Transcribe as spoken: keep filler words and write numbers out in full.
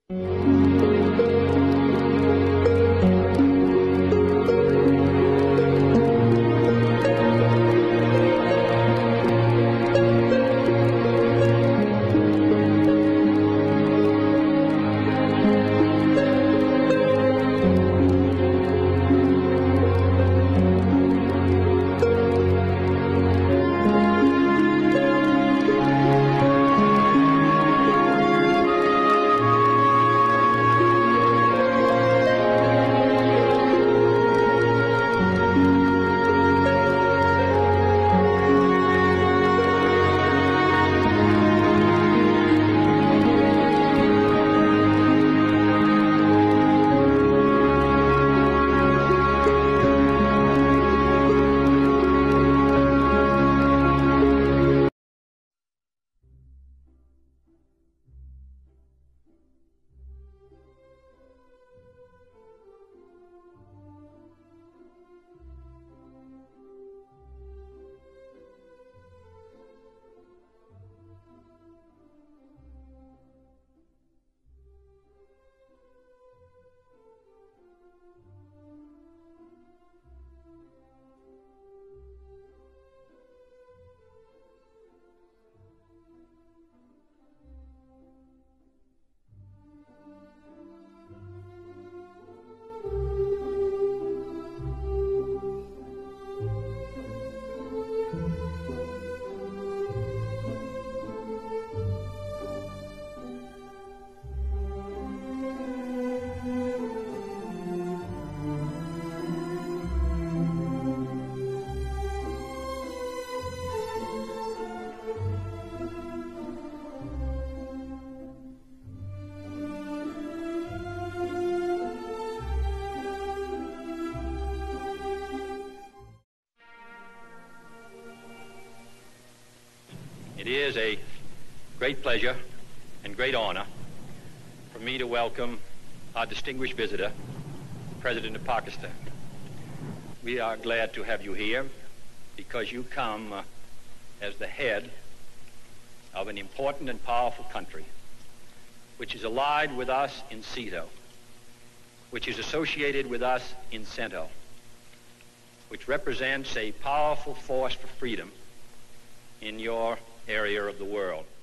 It is a great pleasure and great honor for me to welcome our distinguished visitor, the President of Pakistan. We are glad to have you here because you come uh, as the head of an important and powerful country, which is allied with us in CETO, which is associated with us in CENTO, which represents a powerful force for freedom in your area of the world.